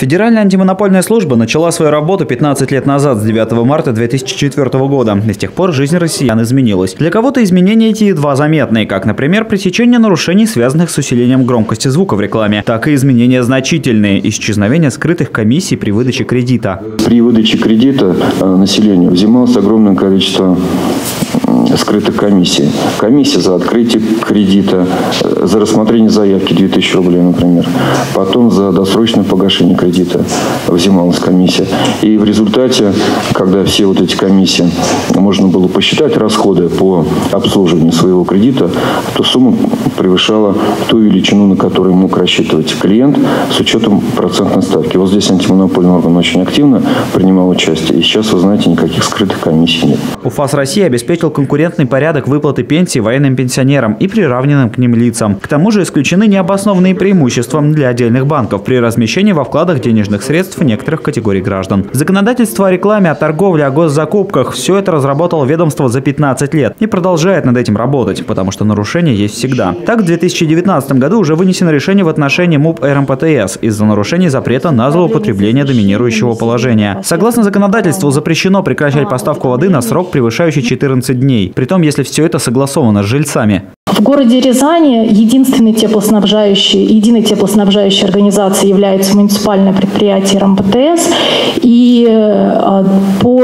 Федеральная антимонопольная служба начала свою работу 15 лет назад, с 9 марта 2004 года. И с тех пор жизнь россиян изменилась. Для кого-то изменения эти едва заметные, как, например, пресечение нарушений, связанных с усилением громкости звука в рекламе, так и изменения значительные – исчезновение скрытых комиссий при выдаче кредита. При выдаче кредита населению взималось огромное количество скрытых комиссий. Комиссия за открытие кредита, за рассмотрение заявки 2000 рублей, например. Потом за досрочное погашение кредита взималась комиссия. И в результате, когда все вот эти комиссии, можно было посчитать расходы по обслуживанию своего кредита, то сумма превышала ту величину, на которую мог рассчитывать клиент с учетом процентной ставки. Вот здесь антимонопольный орган очень активно принимал участие. И сейчас, вы знаете, никаких скрытых комиссий нет. УФАС России обеспечил конкурентный порядок выплаты пенсий военным пенсионерам и приравненным к ним лицам. К тому же исключены необоснованные преимущества для отдельных банков при размещении во вкладах денежных средств некоторых категорий граждан. Законодательство о рекламе, о торговле, о госзакупках – все это разработало ведомство за 15 лет и продолжает над этим работать, потому что нарушения есть всегда. Так, в 2019 году уже вынесено решение в отношении МУП РМПТС из-за нарушения запрета на злоупотребление доминирующего положения. Согласно законодательству, запрещено прекращать поставку воды на срок, превышающий 14 дней, притом если все это согласовано с жильцами. В городе Рязани единой теплоснабжающей организацией является муниципальное предприятие РМПТС. И по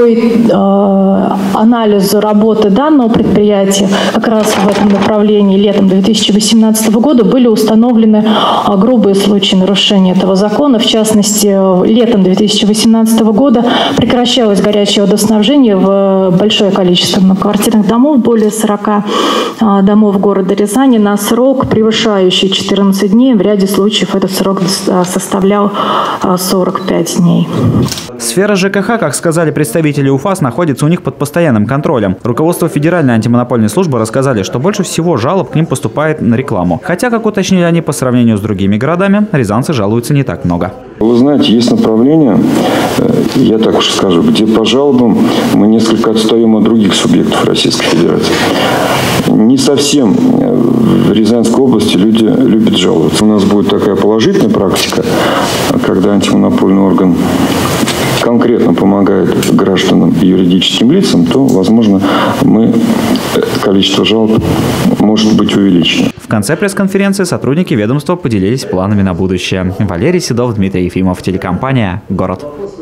анализу работы данного предприятия как раз в этом направлении летом 2018 года были установлены грубые случаи нарушения этого закона. В частности, летом 2018 года прекращалось горячее водоснабжение в большое количество многоквартирных домов, более 40 домов города Рязани, на срок, превышающий 14 дней. В ряде случаев этот срок составлял 45 дней. Сфера ЖКХ, как сказали представители УФАС, находится у них под постоянным контролем. Руководство Федеральной антимонопольной службы рассказали, что больше всего жалоб к ним поступает на рекламу. Хотя, как уточнили они, по сравнению с другими городами, рязанцы жалуются не так много. Вы знаете, есть направления, я так уж скажу, где по жалобам мы несколько отстаем от других субъектов Российской Федерации. Не совсем в Рязанской области люди любят жаловаться. У нас будет такая положительная практика, когда антимонопольный орган конкретно помогает гражданам и юридическим лицам, то, возможно, количество жалоб может быть увеличено. В конце пресс-конференции сотрудники ведомства поделились планами на будущее. Валерий Седов, Дмитрий Ефимов, телекомпания «Город».